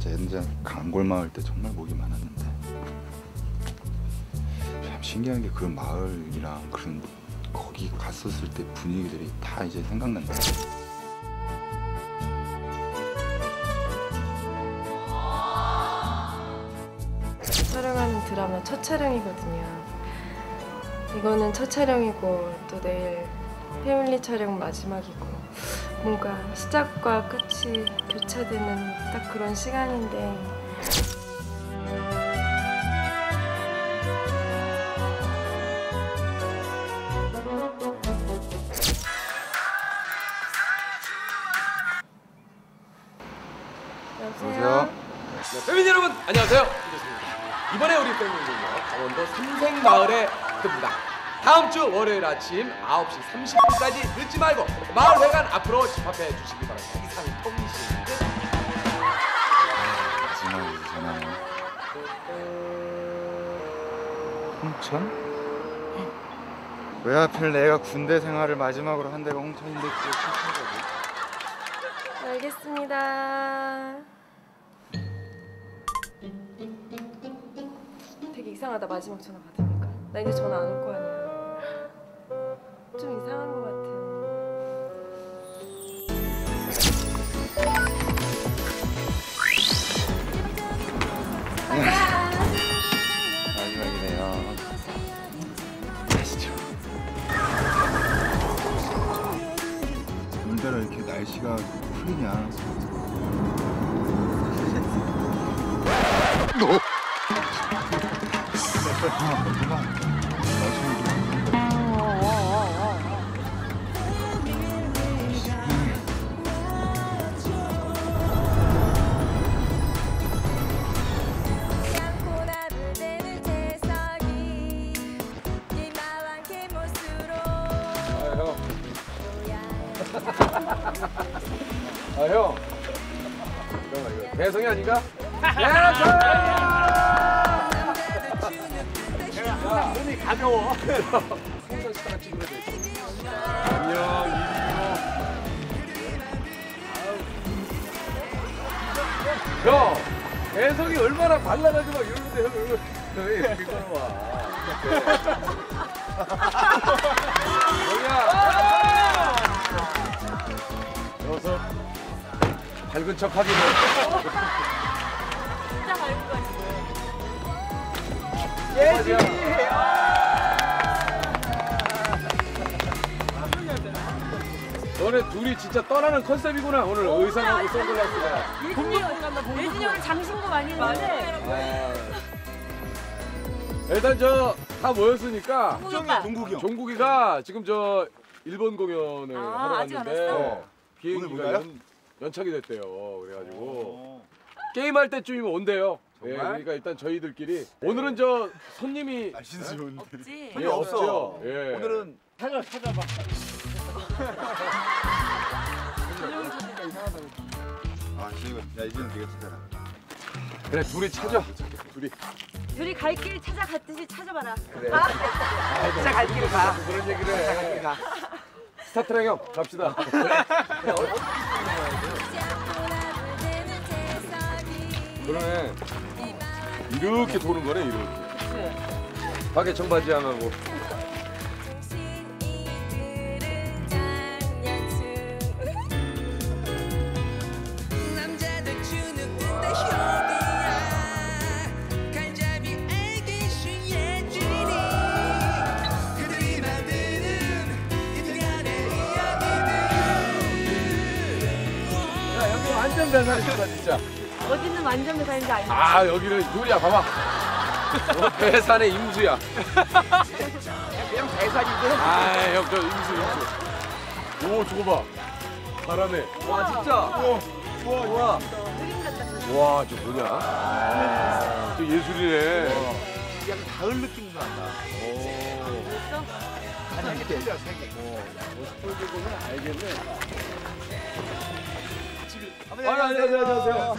진짜 옛날 강골 마을 때 정말 목이 많았는데 참 신기한 게 그 마을이랑 그런 거기 갔었을 때 분위기들이 다 이제 생각난다. 촬영하는 드라마 첫 촬영이거든요. 이거는 첫 촬영이고 또 내일 패밀리 촬영 마지막이고 뭔가 시작과 끝이 교차되는 딱 그런 시간인데 여보세요? 네, 패밀리 여러분 안녕하세요. 이번에 우리 패밀리는요 강원도 삼색마을에 듭니다. 다음 주 월요일 아침 9시 30분까지 늦지 말고 마을회관 앞으로 집합해 주시기 바랍니다. 이상 통신 끝. 마지막에 전화는 홍천? 왜 하필 내가 군대 생활을 마지막으로 한 데가 홍천인데 그게 슬픈 거지? 알겠습니다. 되게 이상하다. 마지막 전화 받으니까 나 이제 전화 안 올 거 아니야. 좀 이상한 거 같아요. 마지막이네요. 가시죠. 오늘따라 이렇게 날씨가 흐리냐? 아 형, 잠깐만 이거 대성이 아닌가? 야, 눈이 가벼워. 풍선 시다가 찍으면 돼. 안녕, 이리로. 형, 대성이 얼마나 발라가지고 막 이러는데 형 이렇게 걸어와. 형이야. 여기서 밝은 척 하기는. 진짜 밝은 거 같아. 예지. 너네 둘이 진짜 떠나는 컨셉이구나. 오늘 의상하고 선글라스가. 예진이 오늘 장신구 많이 했는데 일단 저 다 모였으니까 종국이가 지금 저 일본 공연을 하러 갔는데 비행기가 연착이 됐대요. 그래가지고 게임할 때쯤이면 온대요. 예, 그러니까 일단 저희들끼리 오늘은 저 손님이 날씨도 좋은데 없지. 예, 없죠. 예. 오늘은 찾아봐. 아, 야 이제는 네가 찾아라. 그래 둘이 찾아. 둘이 갈 길 찾아갔듯이 찾아봐라. 그래. 진짜 갈 길 가. 그런 얘기를 해. 스타트랙 형 갑시다. 그러네. 이렇게 도는 거네 이렇게. 밖에 청바지 안 하고. 완전 배산이다 진짜. 어디는 완전 배산인지 알지? 아 여기는 요리야 봐봐. 배산의 임수야. 그냥 배산인데 아 형 저 임수. 오 저거 봐. 바람에. 와 진짜 좋아 와 저 뭐냐? 저 예술이네. 약간 가을 느낌도 난다. 아니 이게 틀려 색이 알겠네. 안녕하세요.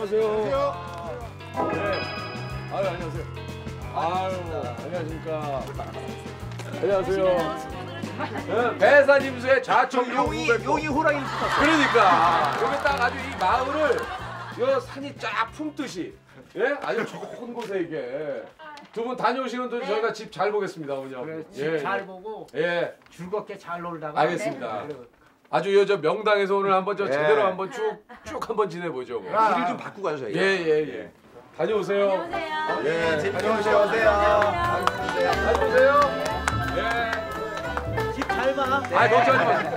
네. 아유 안녕하세요. 아유 안녕하십니까. 안녕하세요. 네, 배산 임수의 좌측 용이 호랑이를 붙었어. 그러니까 여기 딱 아주 이 마을을 여 산이 쫙 품듯이 예 아주 좋은 곳에 이게 두 분 다녀오시는 동안 저희가 집 잘 보겠습니다 어머니. 그래, 예, 잘 보고 예 즐겁게 잘 놀다가. 알겠습니다. 네. 아주 요 저 명당에서 오늘 한번 저 예. 제대로 한번 쭉 한번 지내보죠. 뭐. 길을 좀 바꾸고 가죠 저희. 예. 다녀오세요. 안녕하세요. 예, 다녀오세요. 다녀오세요. 예. 집 잘 봐. 아 걱정하지 마세요.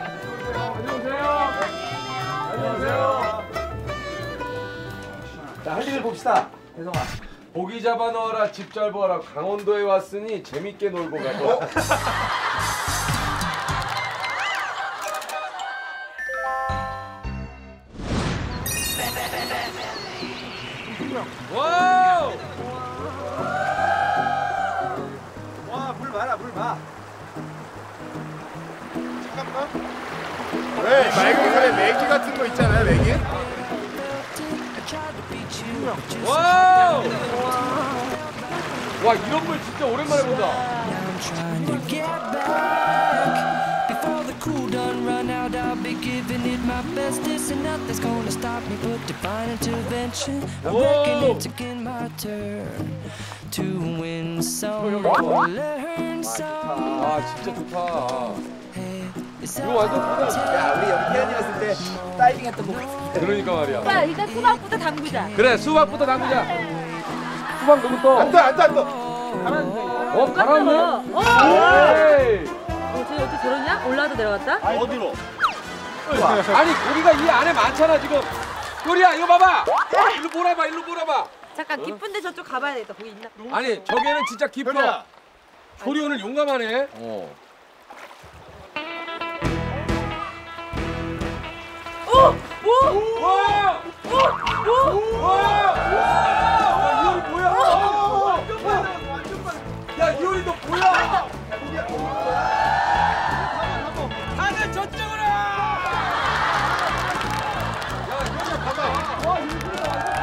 다녀오세요. 자, 할 일을 봅시다. 혜성아. 고기 잡아 넣어라 집 잘 보아라 강원도에 왔으니 재밌게 놀고 가고. 와우! 와, 물 봐라, 물 봐. 왜 맑은 물에 메기 같은 거 있잖아요, 메기? 와우! 와 이런 걸 진짜 오랜만에 본다. Trying to get back before the cool done run out. I'll be giving it my bestest, and nothing's gonna stop me but divine intervention. I reckon it's again my turn to win some or learn some. 아 진짜 좋다. Hey, it's 이거 완전 좋다. 야, 우리 여기 태연이 왔을 때 다이빙 했던 거 같아. 그러니까 말이야. 오빠 일단 수박부터 담그자. 그래 수박부터 담그자. 수박 너무 떠. 안 돼. 바람이? 에이. 저 여기 저러냐? 올라도 내려갔다? 어디로? 아니 고기가 이 안에 많잖아 지금. 요리야 이거 봐봐. 일로 몰아봐. 잠깐 깊은데 저쪽 가봐야 되겠다. 거기 있나? 아니 저기에는 진짜 깊어. 효리야. 조리 오늘 용감하네. 와! 이효리 뭐야? 야 이효리 너 뭐야? 다들 저쪽으로! 야 이효리야 봐봐.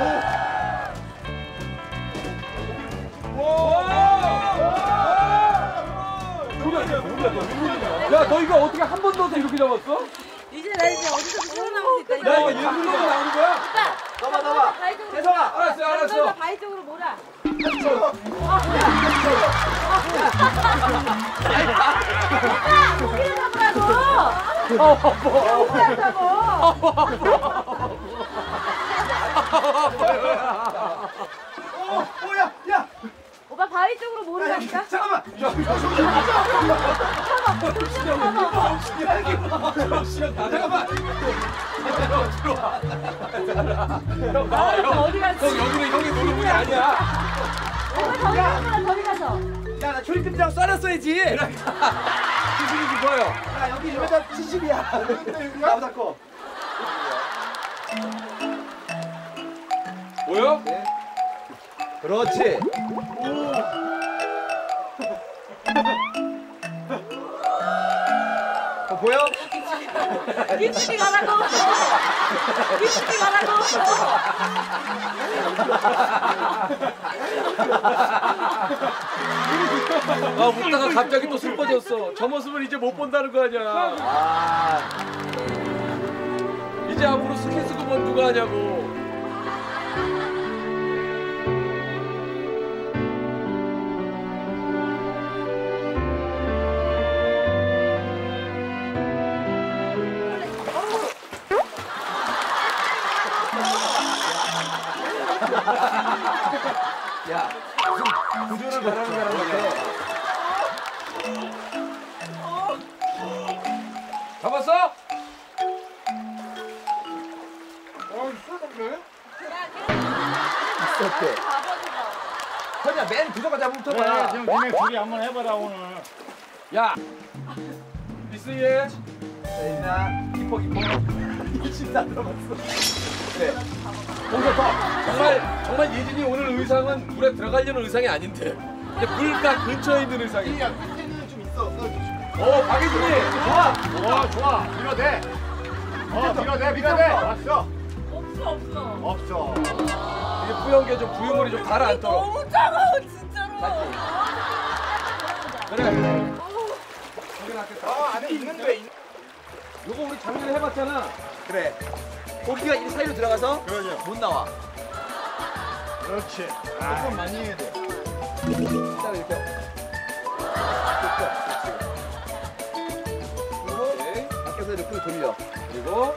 야, 너 이거 어떻게 한 번 넣어서 이렇게 잡았어? 이제 나 이제 어디서 살아남을 수 있다. 야, 이거 예술로만 나오는 거야? 넘어. 바위 쪽으로. 혜성아. 알았어. 바위 쪽으로 몰아. 고기를 잡으라고. 고기를 잡고. 야. 오빠 바위 쪽으로 몰으라니까. 잠깐만. 잠깐만. 어디 갔어? 형 여기는 형이 노는 분이 아니야. 저기 가서. 야, 나 초리금장 썰었어야지. 기술이 좋아요. 야, 여기 2m70이야. 나보다 커. 보여? 그렇지. 보여? 기침이 가라고. 기침이 가라고. 아 웃다가 갑자기 또 슬퍼졌어. 저 모습을 이제 못 본다는 거 아니야. 이제 앞으로 스킨스쿠버 누가 하냐고. 야, 무슨 구조를 바라는 사람 같아. 잡았어? 있었대. 현이야, 맨 구조가 잡으면 그래, 봐. 지금 니네 둘이 한번 해봐라 오늘. 야, 미스예. 자, 깊어. 진짜 들어봤어. 네. 정말 예진이 오늘 의상은 물에 들어가려는 의상이 아닌데 이제 물가 근처에 있는 의상이야. 끝에는 좀 있어. 박예진이 좋아. 좋아. 밀어대. 밀어대. 알았어. 없어. 이게 뿌연 게 좀 부유물이 좀 가라앉도록. 너무 차가워 진짜로. 그래. 안에 있는데. 요거 우리 작년에 해봤잖아. 그래. 고기가 이 사이로 들어가서 그러죠. 못 나와. 그렇지. 조금 많이 해야 돼. 일단 이렇게. 그리고 밖에서 이렇게 돌려. 그리고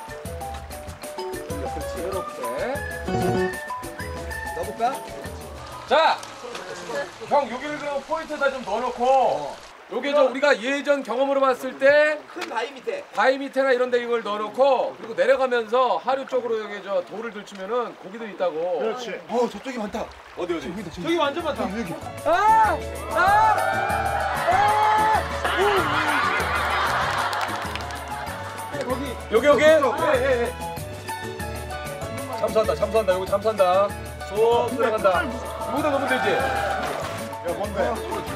돌려. 그렇지. 이렇게. 넣어볼까? 자, 형 여기를 그럼 포인트에다 좀 넣어놓고 요게 저 우리가 예전 경험으로 봤을 때 큰 바위 밑에. 바위 밑에나 이런 데 이걸 넣어놓고 그리고 내려가면서 하류 쪽으로 여기 저 돌을 들추면은 고기들 있다고. 그렇지. 저쪽이 많다. 어디 어디? 저기 완전 많다. 여기 여기. 잠수한다. 여기 잠수한다. 쏙 들어간다. 여기다 넣으면 되지. 야, 뭔데?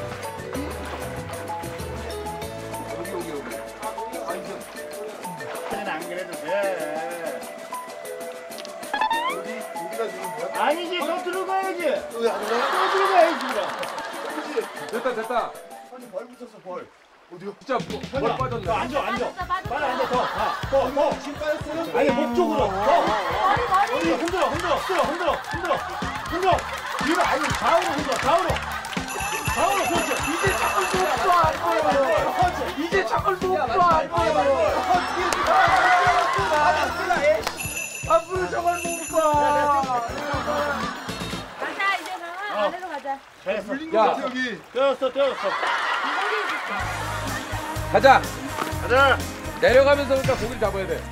안 그래도 돼. 여기다 주는 거야? 아니지, 더 들어가야지. 또 들어가야지, 그럼. 됐다. 아니, 벌 붙었어, 벌. 어디요? 진짜 벌 빠졌네. 더 앉아. 빨리 앉아, 더. 심 빠졌어요? 아니, 목 쪽으로. 더. 어디 흔들어. 뒤로, 아니, 좌우로 흔들어, 좌우로, 그렇지. 이제 자꾸 높아, 안 보여. 그렇지. 이제 자꾸 높아, 안 보여. 앞으로 저걸 못 봐. 가자 이제 강아 안으로 가자. 물린 야. 거 같아, 여기. 되었어. 가자. 가자. 내려가면서 그러니까 고기를 잡아야 돼.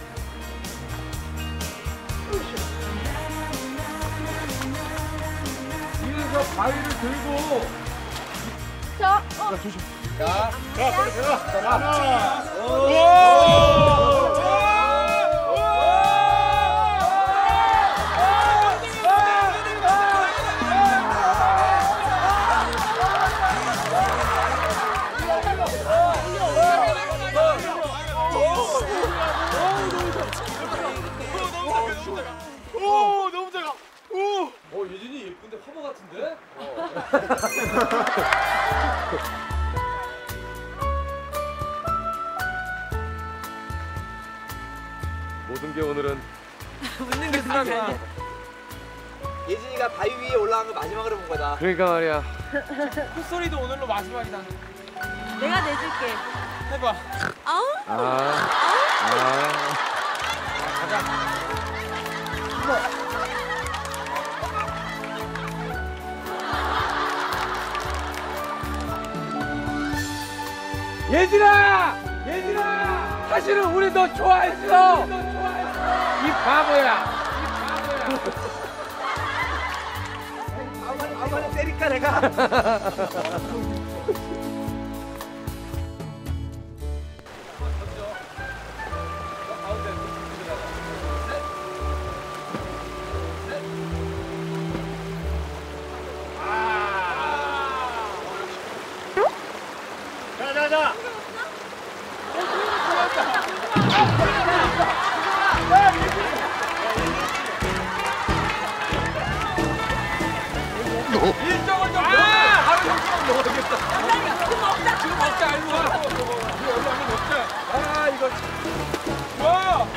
위에서 바위를 들고 저 자, 예진이 예쁜데 화보 같은데? 모든 게 오늘은 웃는 게 사람이야. 예진이가 바위 위에 올라간 거 마지막으로 본 거다. 그러니까 말이야. 콧소리도 오늘로 마지막이다. 내가 내줄게. 해봐. 예진아! 사실은 우리 너 좋아했어! 이 바보야! 아무나 때릴까 내가? 자. 일정을 좀 바로 형처럼 넣어야겠다. 지금 먹자, 일로 와. 여기 한번 먹자. 아, 이거 참. 와!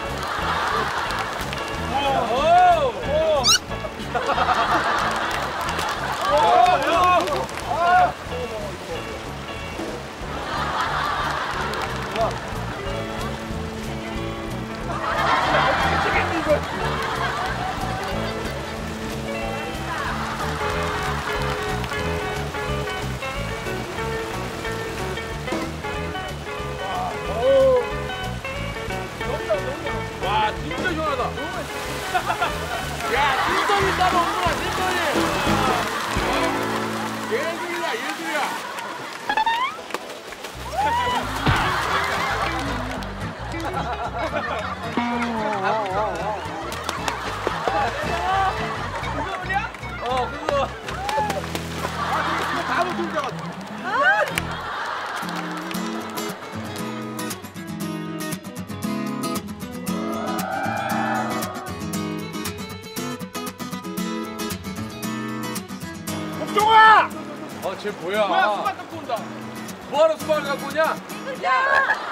와, 진짜 시원하다. 야, 진짜리 따로 없구나, 진짜리. 예술이야. 그거. 바로 들자가. 쟤 뭐야? 수박 갖고 온다. 뭐하러 수박을 갖고 오냐? 야!